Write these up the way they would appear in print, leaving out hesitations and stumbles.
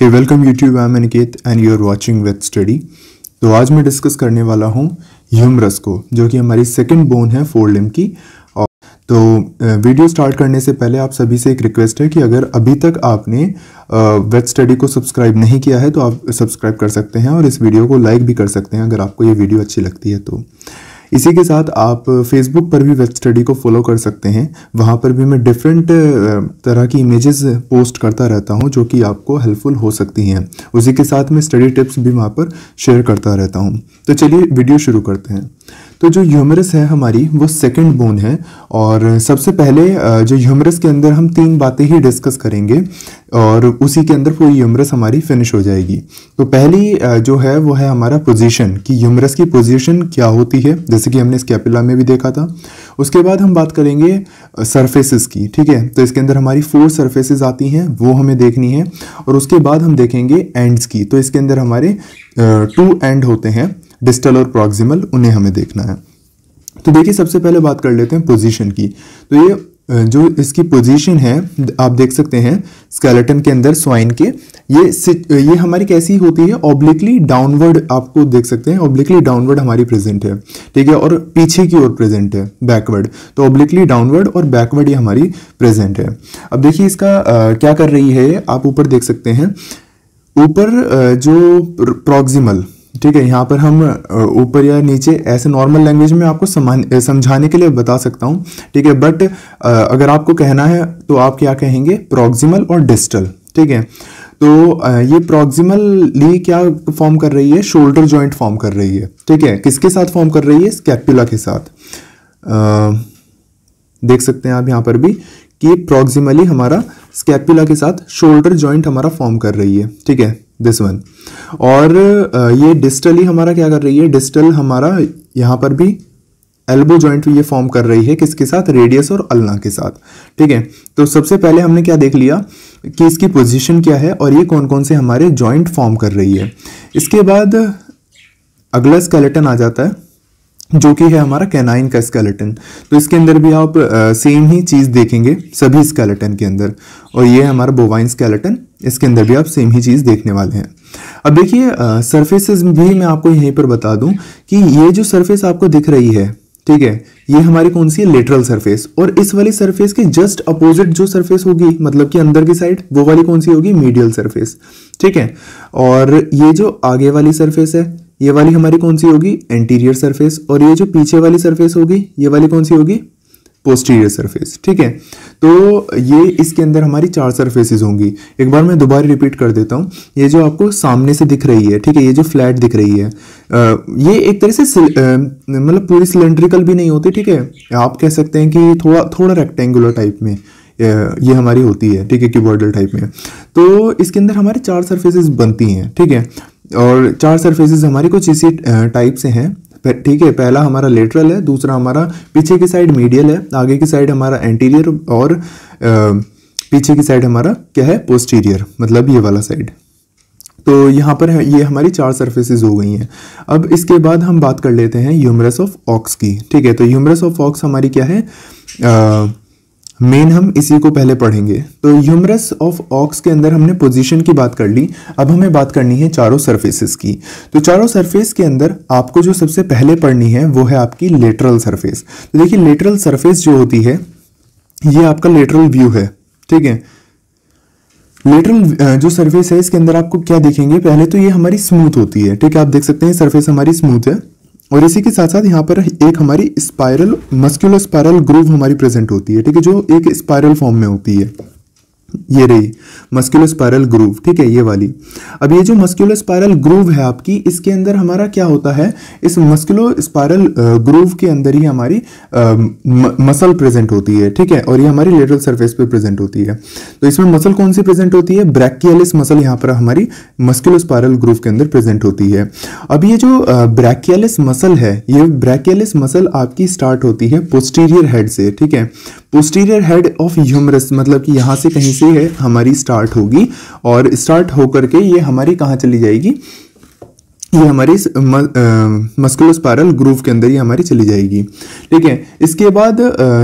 Hey welcome YouTube, I am Aniket and you are watching vet study. तो आज मैं discuss करने वाला हूँ ह्यूमरस को, जो कि हमारी सेकंड बोन है फोर लिम्ब की। और तो वीडियो स्टार्ट करने से पहले आप सभी से एक रिक्वेस्ट है कि अगर अभी तक आपने वेट स्टडी को सब्सक्राइब नहीं किया है तो आप सब्सक्राइब कर सकते हैं और इस वीडियो को लाइक भी कर सकते हैं अगर आपको ये वीडियो अच्छी लगती है तो। इसी के साथ आप फेसबुक पर भी वेट स्टडी को फॉलो कर सकते हैं। वहाँ पर भी मैं डिफरेंट तरह की इमेजेस पोस्ट करता रहता हूँ जो कि आपको हेल्पफुल हो सकती हैं। उसी के साथ मैं स्टडी टिप्स भी वहाँ पर शेयर करता रहता हूँ। तो चलिए वीडियो शुरू करते हैं। तो जो ह्यूमरस है हमारी वो सेकंड बोन है और सबसे पहले जो ह्यूमरस के अंदर हम तीन बातें ही डिस्कस करेंगे और उसी के अंदर पूरी ह्यूमरस हमारी फिनिश हो जाएगी। तो पहली जो है वो है हमारा पोजीशन, कि ह्यूमरस की पोजीशन क्या होती है, जैसे कि हमने स्कैपुला में भी देखा था। उसके बाद हम बात करेंगे सरफेसेस की, ठीक है। तो इसके अंदर हमारी 4 सरफेसेस आती हैं, वो हमें देखनी है। और उसके बाद हम देखेंगे एंड्स की। तो इसके अंदर हमारे 2 एंड होते हैं, डिस्टल और प्रॉक्सिमल, उन्हें हमें देखना है। तो देखिए सबसे पहले बात कर लेते हैं पोजीशन की। तो ये जो इसकी पोजीशन है आप देख सकते हैं स्केलेटन के अंदर स्वाइन के, ये हमारी कैसी होती है, ऑब्लिकली डाउनवर्ड, आपको देख सकते हैं ऑब्लिकली डाउनवर्ड हमारी प्रेजेंट है, ठीक है, और पीछे की ओर प्रेजेंट है, बैकवर्ड। तो ऑब्लिकली डाउनवर्ड और बैकवर्ड ये हमारी प्रेजेंट है। अब देखिए इसका क्या कर रही है, आप ऊपर देख सकते हैं, ऊपर जो प्रॉक्सिमल, ठीक है, यहाँ पर हम ऊपर या नीचे ऐसे नॉर्मल लैंग्वेज में आपको समझाने के लिए बता सकता हूँ, ठीक है। बट अगर आपको कहना है तो आप क्या कहेंगे, प्रॉक्सिमल और डिस्टल, ठीक है। तो ये प्रॉक्सिमली क्या फॉर्म कर रही है, शोल्डर जॉइंट फॉर्म कर रही है, ठीक है। किसके साथ फॉर्म कर रही है, स्कैपुला के साथ। देख सकते हैं आप यहाँ पर भी कि प्रॉक्सिमली हमारा स्कैपुला के साथ शोल्डर जॉइंट हमारा फॉर्म कर रही है, ठीक है, दिस वन। और ये डिस्टली हमारा क्या कर रही है, डिस्टल हमारा यहाँ पर भी एल्बो जॉइंट ये फॉर्म कर रही है, किसके साथ, रेडियस और अल्ना के साथ, ठीक है। तो सबसे पहले हमने क्या देख लिया कि इसकी पोजीशन क्या है और ये कौन कौन से हमारे जॉइंट फॉर्म कर रही है। इसके बाद अगला स्केलेटन आ जाता है जो कि है हमारा कैनाइन का स्केलेटन। तो इसके अंदर भी आप सेम ही चीज देखेंगे सभी स्केलेटन के अंदर, और ये हमारा बोवाइन स्केलेटन, इसके अंदर भी आप सेम ही चीज देखने वाले हैं। अब देखिए सरफेसेस भी मैं आपको यहीं पर बता दूं कि ये जो सरफेस आपको दिख रही है, ठीक है, ये हमारी कौन सी है, लेटरल सरफेस। और इस वाली सरफेस के जस्ट अपोजिट जो सरफेस होगी, मतलब कि अंदर की साइड, वो वाली कौन सी होगी, मीडियल सरफेस, ठीक है। और ये जो आगे वाली सरफेस है, ये वाली हमारी कौन सी होगी, एंटीरियर सरफेस। और ये जो पीछे वाली सरफेस होगी, ये वाली कौन सी होगी, पोस्टीरियर सरफेस, ठीक है। तो ये इसके अंदर हमारी 4 सरफेसेस होंगी। एक बार मैं दोबारा रिपीट कर देता हूँ। ये जो आपको सामने से दिख रही है, ठीक है, ये जो फ्लैट दिख रही है, ये एक तरह से मतलब पूरी सिलेंड्रिकल भी नहीं होती, ठीक है। आप कह सकते हैं कि थोड़ा रेक्टेंगुलर टाइप में ये हमारी होती है, ठीक है, क्यूबॉइडल टाइप में। तो इसके अंदर हमारे 4 सरफेसेस बनती हैं, ठीक है। और 4 सरफेसेस हमारी कुछ इसी टाइप से हैं, ठीक है। पहला हमारा लेटरल है, दूसरा हमारा पीछे की साइड मीडियल है, आगे की साइड हमारा एंटीरियर, और पीछे की साइड हमारा क्या है, पोस्टीरियर, मतलब ये वाला साइड। तो यहाँ पर ये हमारी 4 सरफेसेस हो गई हैं। अब इसके बाद हम बात कर लेते हैं ह्यूमरस ऑफ ऑक्स की, ठीक है। तो ह्यूमरस ऑफ ऑक्स हमारी क्या है, मेन हम इसी को पहले पढ़ेंगे। तो ह्यूमरस ऑफ ऑक्स के अंदर हमने पोजीशन की बात कर ली, अब हमें बात करनी है चारों सरफेसेस की। तो चारों सरफेस के अंदर आपको जो सबसे पहले पढ़नी है वो है आपकी लेटरल सरफेस। तो देखिए लेटरल सरफेस जो होती है, ये आपका लेटरल व्यू है, ठीक है। लेटरल जो सरफेस है इसके अंदर आपको क्या देखेंगे, पहले तो ये हमारी स्मूथ होती है, ठीक है, आप देख सकते हैं सरफेस हमारी स्मूथ है। और इसी के साथ साथ यहाँ पर एक हमारी स्पाइरल, मस्कुलर स्पाइरल ग्रूव हमारी प्रेजेंट होती है, ठीक है, जो एक स्पाइरल फॉर्म में होती है। ये रही मस्कुलर स्पाइरल ग्रूव, ठीक है, ये वाली। अब ये जो मस्कुलर स्पाइरल ग्रूव है आपकी, इसके अंदर हमारा क्या होता है, इस मस्कुलर स्पाइरल ग्रूव के अंदर ही हमारी मसल प्रेजेंट होती है, ठीक है। और ये हमारी लेटरल सरफेस पे प्रेजेंट होती है। तो इसमें मसल कौन सी प्रेजेंट होती है, ब्रैकियलिस मसल यहाँ पर हमारी मस्कुलर स्पाइरल ग्रूव के अंदर प्रेजेंट होती है। अब ये जो ब्रैकियलिस मसल है, ये ब्रैकियलिस मसल आपकी स्टार्ट होती है पोस्टीरियर हेड से, ठीक है। पोस्टीरियर हेड ऑफ ह्यूमरस, मतलब कि यहाँ से कहीं से है हमारी स्टार्ट होगी और स्टार्ट होकर के ये हमारी कहाँ चली जाएगी, ये हमारी मस्कुलोस्पायरल ग्रूव के अंदर ये हमारी चली जाएगी। ठीक है, इसके बाद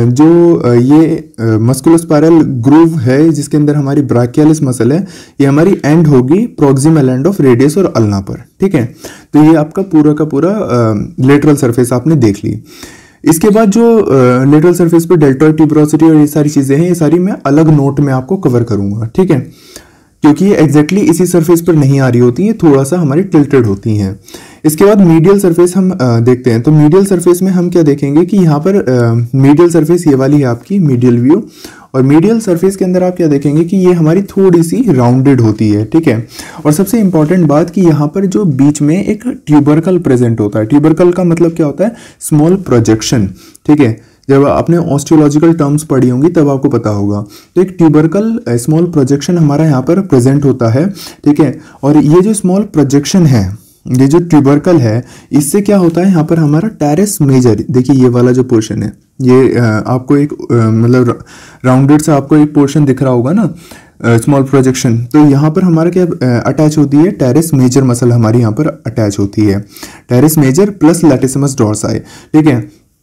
जो ये मस्कुलोस्पायरल ग्रूव है जिसके अंदर हमारी ब्राchialis मसल है, ये हमारी एंड होगी प्रोक्सिमल एंड ऑफ रेडियस और अल्ना पर। ठीक है, तो ये आपका पूरा का पूरा लेटरल सरफेस आपने देख ली। इसके बाद जो लेटरल सरफेस पर डेल्टॉइड ट्यूबरोसिटी और ये सारी चीज़ें हैं, ये सारी मैं अलग नोट में आपको कवर करूंगा। ठीक है, क्योंकि ये एग्जैक्टली इसी सरफेस पर नहीं आ रही होती है, थोड़ा सा हमारी टिल्टेड होती हैं। इसके बाद मीडियल सरफेस हम देखते हैं। तो मीडियल सरफेस में हम क्या देखेंगे कि यहाँ पर मीडियल सरफेस ये वाली है आपकी मीडियल व्यू, और मीडियल सरफेस के अंदर आप क्या देखेंगे कि ये हमारी थोड़ी सी राउंडेड होती है। ठीक है, और सबसे इंपॉर्टेंट बात कि यहाँ पर जो बीच में एक ट्यूबरकल प्रेजेंट होता है। ट्यूबरकल का मतलब क्या होता है? Small projection. ठीक है, जब आपने ऑस्टियोलॉजिकल टर्म्स पढ़ी होंगी तब आपको पता होगा। तो एक ट्यूबरकल स्मॉल प्रोजेक्शन हमारा यहाँ पर प्रेजेंट होता है। ठीक है, और ये जो स्मॉल प्रोजेक्शन है, ये जो ट्यूबरकल है, इससे क्या होता है, यहाँ पर हमारा टेरेस मेजर, देखिए ये वाला जो पोर्शन है, ये आपको एक मतलब राउंडेड सा आपको एक पोर्शन दिख रहा होगा ना, स्मॉल प्रोजेक्शन। तो यहाँ पर हमारा क्या अटैच होती है? टेरेस मेजर मसल हमारी यहाँ पर अटैच होती है, teres major plus latissimus dorsi. ठीक है,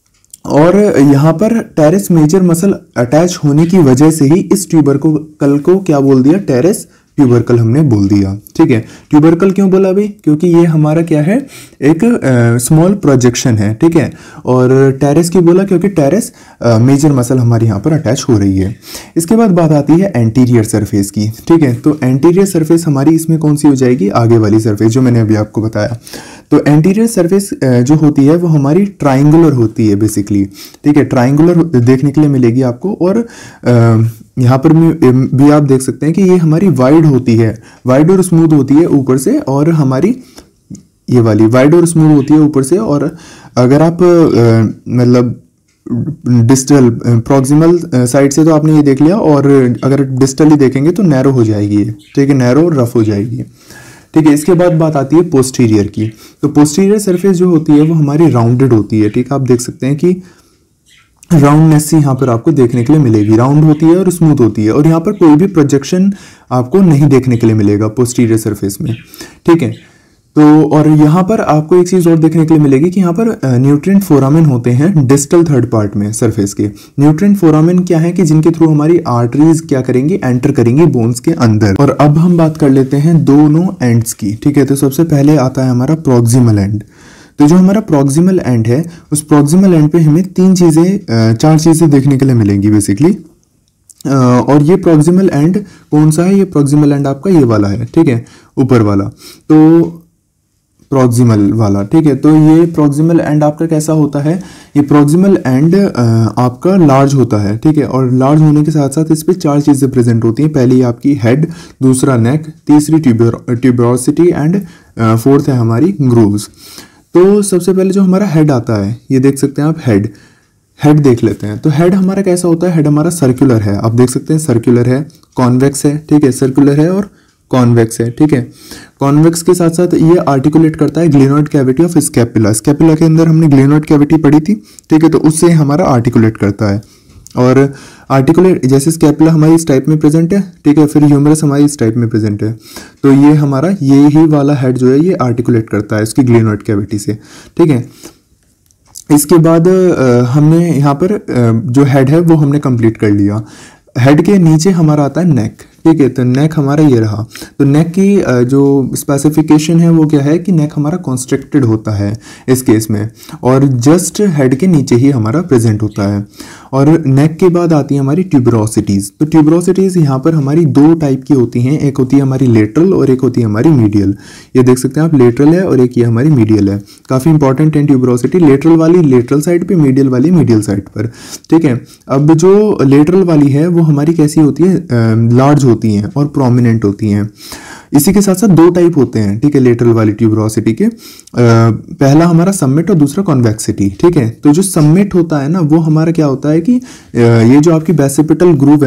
और यहाँ पर टेरेस मेजर मसल अटैच होने की वजह से ही इस ट्यूबरकल को क्या बोल दिया? टेरेस ट्यूबरकल हमने बोल दिया। ठीक है, ट्यूबरकल क्यों बोला भाई? क्योंकि ये हमारा क्या है? एक स्मॉल प्रोजेक्शन है। ठीक है, और टेरेस क्यों बोला? क्योंकि टेरेस मेजर मसल हमारी यहाँ पर अटैच हो रही है। इसके बाद बात आती है एंटीरियर सरफेस की। ठीक है, तो एंटीरियर सरफेस हमारी इसमें कौन सी हो जाएगी? आगे वाली सरफेस जो मैंने अभी आपको बताया। तो एंटीरियर सरफेस जो होती है वो हमारी ट्राइंगुलर होती है बेसिकली। ठीक है, ट्राइंगुलर देखने के लिए मिलेगी आपको, और यहाँ पर भी आप देख सकते हैं कि ये हमारी वाइड होती है, वाइड और स्मूथ होती है ऊपर से, और हमारी ये वाली वाइड और स्मूथ होती है ऊपर से। और अगर आप मतलब डिस्टल प्रॉक्सिमल साइड से तो आपने ये देख लिया, और अगर डिस्टली देखेंगे तो नैरो हो जाएगी ये। ठीक है, नैरो और रफ हो जाएगी। ठीक है, इसके बाद बात आती है पोस्टीरियर की। तो पोस्टीरियर सरफेस जो होती है वो हमारी राउंडेड होती है। ठीक है, आप देख सकते हैं कि राउंडनेस यहाँ पर आपको देखने के लिए मिलेगी, राउंड होती है और स्मूथ होती है, और यहाँ पर कोई भी प्रोजेक्शन आपको नहीं देखने के लिए मिलेगा पोस्टीरियर सरफेस में। ठीक है, तो और यहाँ पर आपको एक चीज़ और देखने के लिए मिलेगी कि यहाँ पर न्यूट्रिएंट फोरामेन होते हैं डिस्टल थर्ड पार्ट में सरफेस के। न्यूट्रिएंट फोरामेन क्या है कि जिनके थ्रू हमारी आर्टरीज क्या करेंगी? एंटर करेंगी बोन्स के अंदर। और अब हम बात कर लेते हैं दोनों एंड्स की। ठीक है, तो सबसे पहले आता है हमारा प्रॉक्सिमल एंड। तो जो हमारा प्रॉक्सिमल एंड है, उस प्रॉक्सिमल एंड पे हमें चार चीज़ें देखने के लिए मिलेंगी बेसिकली। और ये प्रॉक्सिमल एंड कौन सा है? ये प्रॉक्सिमल एंड आपका ये वाला है। ठीक है, ऊपर वाला, तो प्रॉक्सिमल वाला। ठीक है, तो ये प्रॉक्सिमल एंड आपका कैसा होता है? ये प्रॉक्सिमल एंड आपका लार्ज होता है। ठीक है, और लार्ज होने के साथ साथ इस पे चार चीज़ें प्रेजेंट होती हैं। पहली आपकी हेड, दूसरा नेक, तीसरी ट्यूबरोसिटी, एंड फोर्थ है हमारी ग्रूव्स। तो सबसे पहले जो हमारा हेड आता है, ये देख सकते हैं आप, हेड देख लेते हैं। तो हेड हमारा कैसा होता है? हेड हमारा सर्कुलर है, आप देख सकते हैं सर्कुलर है, कॉन्वेक्स है। ठीक है, सर्कुलर है और कॉन्वेक्स है। ठीक है, कॉन्वेक्स के साथ साथ ये आर्टिकुलेट करता है glenoid cavity of scapula. Scapula के अंदर हमने ग्लेनोइड कैविटी पढ़ी थी। ठीक है, तो उससे हमारा आर्टिकुलेट करता है, और आर्टिकुलेट जैसे स्कैपुला हमारी इस टाइप में प्रेजेंट है। ठीक है, फिर ह्यूमरस हमारी इस टाइप में प्रेजेंट है। तो ये हमारा ये ही वाला हेड जो है ये आर्टिकुलेट करता है इसकी ग्लेनोइड कैविटी से। ठीक है, इसके बाद हमने यहाँ पर जो हेड है वो हमने कंप्लीट कर लिया। हेड के नीचे हमारा आता है नेक। ठीक है, तो नेक हमारा ये रहा। तो नेक की जो स्पेसिफिकेशन है वो क्या है कि नेक हमारा कॉन्स्ट्रिक्टेड होता है इस केस में, और जस्ट हेड के नीचे ही हमारा प्रेजेंट होता है। और नेक के बाद आती है हमारी ट्यूबरोसिटीज़। तो ट्यूबरोसिटीज़ यहाँ पर हमारी दो टाइप की होती हैं, एक होती है हमारी लेटरल और एक होती है हमारी मीडियल। ये देख सकते हैं आप, लेटरल है और एक ये हमारी मीडियल है। काफ़ी इंपॉर्टेंट है ट्यूबरोसिटी, लेटरल वाली लेटरल साइड पे, मीडियल वाली मीडियल साइड पर। ठीक है, अब जो लेटरल वाली है वो हमारी कैसी होती है? लार्ज होती हैं और प्रोमिनेंट होती हैं। इसी के साथ साथ दो टाइप होते हैं। ठीक है, लेटरल वाली ट्यूबरोसिटी के, पहला हमारा सबमिट और दूसरा कॉन्वेक्सिटी। ठीक है, तो जो सबमिट होता है ना वो हमारा क्या होता है कि ये जो आपकी बेसिपिटल ग्रूव है ना,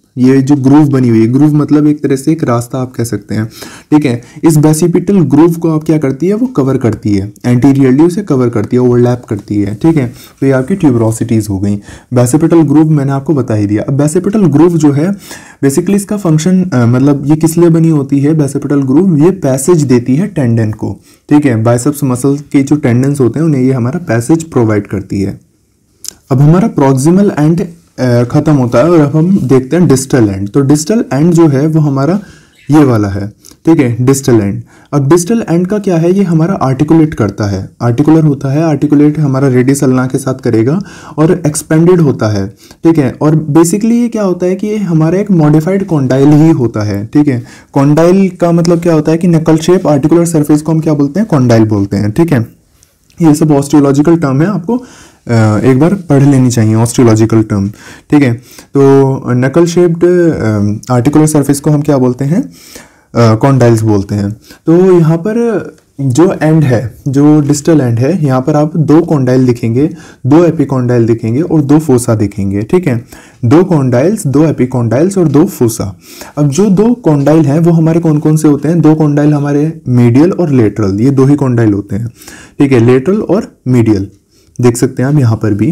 ये जो ग्रूव बनी हुई है, ग्रूव मतलब एक तरह से एक रास्ता आप कह सकते हैं, ठीक है। इस बेसिपिटल ग्रूव को आप क्या करती है, वो कवर करती है, एंटीरियरली उसे कवर करती है, ओवरलैप करती है, ठीक है। तो ये आपकी ट्यूबरोसिटीज हो गई। बेसिपिटल ग्रूव मैंने आपको बता ही दिया। अब बेसिपिटल ग्रूव जो है बेसिकली इसका फंक्शन मतलब ये किस लिए बनी होती है, बेसिपिटल ग्रूव ये पैसेज देती है टेंडन को, ठीक है। बाइसेप्स मसल के जो टेंडन्स होते हैं उन्हें ये हमारा पैसेज प्रोवाइड करती है। अब हमारा प्रॉक्सिमल एंड खत्म होता है और अब हम देखते हैं डिस्टल एंड। तो डिस्टल एंड जो है वो हमारा ये वाला है, ठीक है, डिस्टल एंड। अब डिस्टल एंड का क्या है, ये हमारा आर्टिकुलेट करता है, आर्टिकुलर होता है, आर्टिकुलेट हमारा रेडियस अल्ना के साथ करेगा और एक्सपेंडेड होता है, ठीक है। और बेसिकली ये क्या होता है कि ये हमारा एक मॉडिफाइड कॉन्डाइल ही होता है, ठीक है। कॉन्डाइल का मतलब क्या होता है कि नकल शेप आर्टिकुलर सरफेस को हम क्या बोलते हैं, कॉन्डाइल बोलते हैं, ठीक है। ये सब ऑस्टियोलॉजिकल टर्म है, आपको एक बार पढ़ लेनी चाहिए ऑस्टियोलॉजिकल टर्म, ठीक है। तो नकल शेप्ड आर्टिकुलर सरफेस को हम क्या बोलते हैं, कॉन्डाइल्स बोलते हैं। तो यहाँ पर जो एंड है, जो डिस्टल एंड है, यहाँ पर आप 2 कॉन्डाइल दिखेंगे, 2 एपिकॉन्डाइल दिखेंगे और 2 फोसा दिखेंगे, ठीक है। 2 कॉन्डाइल्स, 2 एपिकॉन्डाइल्स और 2 फोसा। अब जो 2 कॉन्डाइल हैं वो हमारे कौन कौन से होते हैं, 2 कॉन्डाइल हमारे मीडियल और लेटरल, ये 2 ही कॉन्डाइल होते हैं, ठीक है, लेटरल और मीडियल। देख सकते हैं आप यहाँ पर भी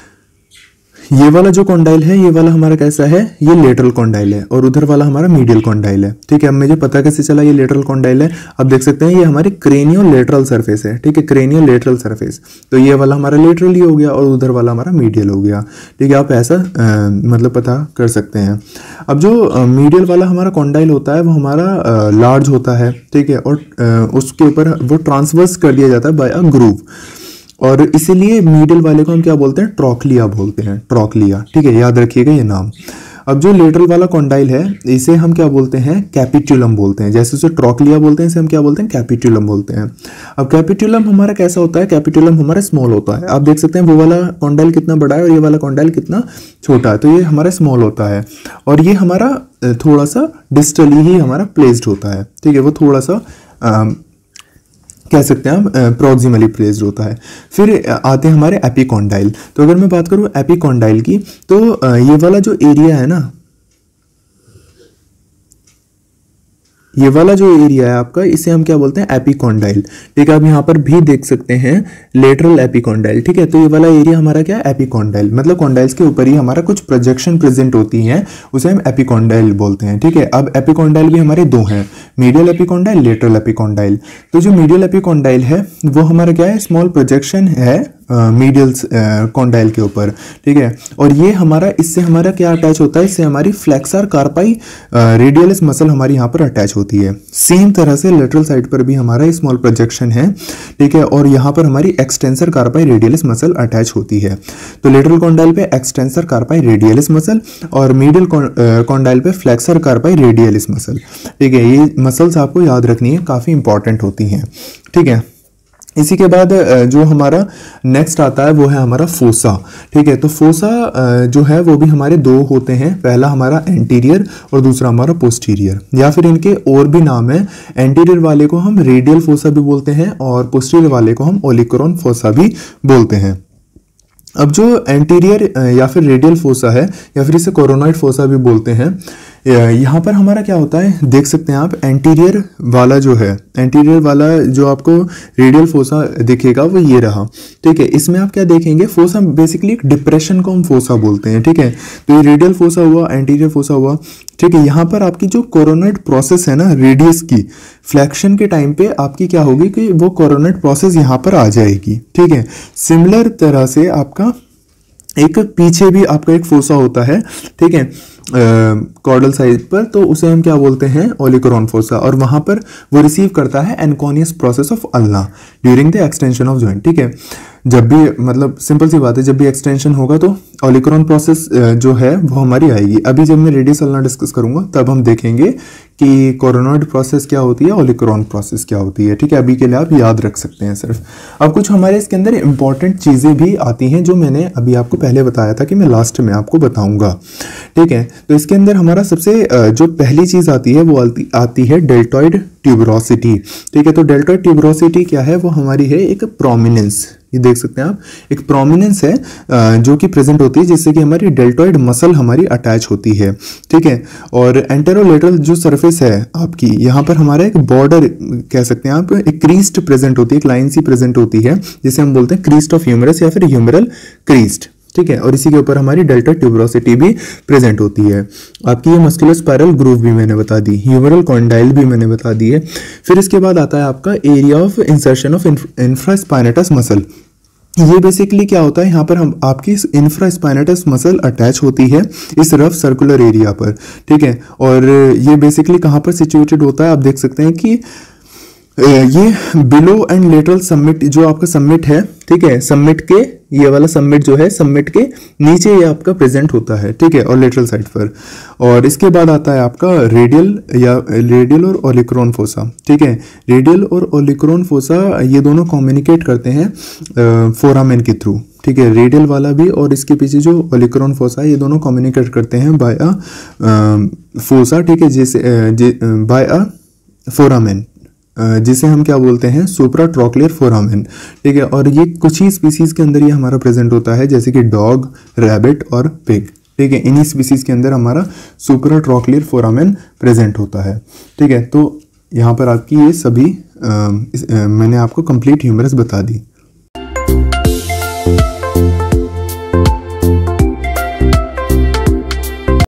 ये वाला जो कॉन्डाइल है, ये वाला हमारा कैसा है, ये लेटरल कॉन्डाइल है और उधर वाला हमारा मीडियल कॉन्डाइल है, ठीक है। अब मुझे पता कैसे चला ये लेटरल कॉन्डाइल है, अब देख सकते हैं ये हमारी क्रेनियो लेटरल सरफेस है, ठीक है, क्रेनियो लेटरल सरफेस। तो ये वाला हमारा लेटरल ही हो गया और उधर वाला हमारा मीडियल हो गया, ठीक है। आप ऐसा मतलब पता कर सकते हैं। अब जो मीडियल वाला हमारा कॉन्डाइल होता है वो हमारा लार्ज होता है, ठीक है, और उसके ऊपर वो ट्रांसवर्स कर दिया जाता है बाय अ ग्रूव, और इसीलिए मिडिल वाले को हम क्या बोलते हैं, ट्रॉक्लिया बोलते हैं, ट्रॉक्लिया, ठीक है, याद रखिएगा ये नाम। अब जो लेटरल वाला कॉन्डाइल है इसे हम क्या बोलते हैं, कैपिट्यूलम बोलते हैं। जैसे उसे ट्रॉक्लिया बोलते हैं, इसे हम क्या बोलते हैं, कैपिट्यूलम बोलते हैं। अब कैपिट्यूलम हमारा कैसा होता है, कैपिट्यूलम हमारा स्मॉल होता है। आप देख सकते हैं वो वाला कॉन्डाइल कितना बड़ा है और ये वाला कॉन्डाइल कितना छोटा है, तो ये हमारा स्मॉल होता है और ये हमारा थोड़ा सा डिस्टली ही हमारा प्लेस्ड होता है, ठीक है, वो थोड़ा सा कह सकते हैं हम प्रॉक्सिमली प्लेस्ड होता है। फिर आते हैं हमारे एपिकॉन्डाइल। तो अगर मैं बात करूं एपिकॉन्डाइल की, तो ये वाला जो एरिया है ना, ये वाला जो एरिया है आपका, इसे हम क्या बोलते हैं, एपिकॉन्डाइल, ठीक है। आप यहाँ पर भी देख सकते हैं लेटरल एपिकॉन्डाइल, ठीक है। तो ये वाला एरिया हमारा क्या है, एपिकॉन्डाइल, मतलब कॉन्डाइल्स के ऊपर ही हमारा कुछ प्रोजेक्शन प्रेजेंट होती हैं, उसे हम एपिकॉन्डाइल बोलते हैं, ठीक है। अब एपिकॉन्डाइल भी हमारे 2 हैं, मीडियल एपिकॉन्डाइल, लेटरल एपिकॉन्डाइल। तो जो मीडियल एपिकॉन्डाइल है वो हमारा क्या है, स्मॉल प्रोजेक्शन है मीडियल कॉन्डाइल के ऊपर, ठीक है। और ये हमारा, इससे हमारा क्या अटैच होता है, इससे हमारी फ्लेक्सर कार्पाई रेडियलिस मसल हमारी यहाँ पर अटैच होती है। सेम तरह से लेटरल साइड पर भी हमारा स्मॉल प्रोजेक्शन है, ठीक है, और यहाँ पर हमारी extensor carpi radialis muscle attach होती है। तो लेटरल कॉन्डाइल पे एक्सटेंसर कार्पाई रेडियलिस मसल और मीडियल कॉन्डाइल पे फ्लेक्सर कार्पाई रेडियलिस मसल, ठीक है। ये मसल्स आपको याद रखनी है, काफ़ी इंपॉर्टेंट होती हैं, ठीक है। इसी के बाद जो हमारा नेक्स्ट आता है वो है हमारा फोसा, ठीक है। तो फोसा जो है वो भी हमारे 2 होते हैं, पहला हमारा एंटीरियर और दूसरा हमारा पोस्टीरियर, या फिर इनके और भी नाम है। एंटीरियर वाले को हम रेडियल फोसा भी बोलते हैं और पोस्टीरियर वाले को हम ओलिकोरॉन फोसा भी बोलते हैं। अब जो एंटीरियर या फिर रेडियल फोसा है या फिर इसे कोरोनॉइड फोसा भी बोलते हैं, यहाँ पर हमारा क्या होता है, देख सकते हैं आप, एंटीरियर वाला जो है, एंटीरियर वाला जो आपको रेडियल फोसा दिखेगा वो ये रहा, ठीक है। इसमें आप क्या देखेंगे, फोसा बेसिकली एक डिप्रेशन को हम फोसा बोलते हैं, ठीक है। तो ये रेडियल फोसा हुआ, एंटीरियर फोसा हुआ, ठीक है। यहाँ पर आपकी जो कोरोनॉइड प्रोसेस है ना, रेडियस की फ्लैक्शन के टाइम पे आपकी क्या होगी कि वो कोरोनॉइड प्रोसेस यहाँ पर आ जाएगी, ठीक है। सिमिलर तरह से आपका एक पीछे भी आपका एक फोसा होता है, ठीक है, कॉर्डल साइड पर, तो उसे हम क्या बोलते हैं, ओलिकोरॉन फोसा, और वहां पर वो रिसीव करता है anconeus process of ulna during the extension of joint, ठीक है। जब भी, मतलब सिंपल सी बात है, जब भी एक्सटेंशन होगा तो ओलिकोरॉन प्रोसेस जो है वो हमारी आएगी। अभी जब मैं रेडियस अल्ना डिस्कस करूंगा तब हम देखेंगे कि कोरोनॉइड प्रोसेस क्या होती है, ओलिकोरॉन प्रोसेस क्या होती है, ठीक है। अभी के लिए आप याद रख सकते हैं सिर्फ। अब कुछ हमारे इसके अंदर इंपॉर्टेंट चीज़ें भी आती हैं जो मैंने अभी आपको पहले बताया था कि मैं लास्ट में आपको बताऊंगा, ठीक है। तो इसके अंदर हमारा सबसे जो पहली चीज़ आती है वो आती है डेल्टॉइड ट्यूबरोसिटी, ठीक है। तो डेल्टॉइड ट्यूबरोसिटी क्या है, वो हमारी है एक प्रोमिनेंस, ये देख सकते हैं आप, एक प्रोमिनेंस है जो कि प्रेजेंट होती है, जिससे कि हमारी डेल्टॉइड मसल हमारी अटैच होती है, ठीक है। और एंटेरोलेटरल जो सरफेस है आपकी, यहाँ पर हमारा एक बॉर्डर कह सकते हैं आप, एक क्रीस्ट प्रेजेंट होती है, एक लाइन सी प्रेजेंट होती है, जिसे हम बोलते हैं क्रीस्ट ऑफ ह्यूमरस या फिर ह्यूमरल क्रीस्ट, ठीक है। और इसी के ऊपर हमारी डेल्टा ट्यूबरोसिटी भी प्रेजेंट होती है। आपकी ये मस्कुलर स्पाइरल ग्रूव भी मैंने बता दी, ह्यूमरल कॉन्डाइल भी मैंने बता दी है। फिर इसके बाद आता है आपका area of insertion of infraspinatus muscle. ये बेसिकली क्या होता है, यहाँ पर हम आपकी इंफ्रास्पाइनेटस मसल अटैच होती है इस रफ सर्कुलर एरिया पर, ठीक है। और ये बेसिकली कहाँ पर सिचुएटेड होता है, आप देख सकते हैं कि ये बिलो एंड लेटरल सबमिट, जो आपका सबमिट है, ठीक है, सबमिट के, ये वाला सबमिट जो है, सबमिट के नीचे ये आपका प्रेजेंट होता है, ठीक है, और लेटरल साइड पर। और इसके बाद आता है आपका रेडियल और ओलिक्रोन फोसा, ठीक है। रेडियल और ओलिक्रोन फोसा ये दोनों कम्युनिकेट करते हैं फोरामेन के थ्रू, ठीक है। रेडियल वाला भी और इसके पीछे जो ओलिक्रोन फोसा ये दोनों कम्युनिकेट करते हैं बाय अ फोसा, ठीक है, जैसे बाय अ फोरामेन, जिसे हम क्या बोलते हैं, सुप्रा ट्रॉक्लियर फोरामेन, ठीक है। और ये कुछ ही स्पीसीज के अंदर ये हमारा प्रेजेंट होता है, जैसे कि डॉग, रैबिट और पिग, ठीक है। इन्हीं स्पीसीज के अंदर हमारा सुप्रा ट्रॉक्लियर फोरामेन प्रेजेंट होता है, ठीक है। तो यहाँ पर आपकी ये सभी मैंने आपको कंप्लीट ह्यूमरस बता दी।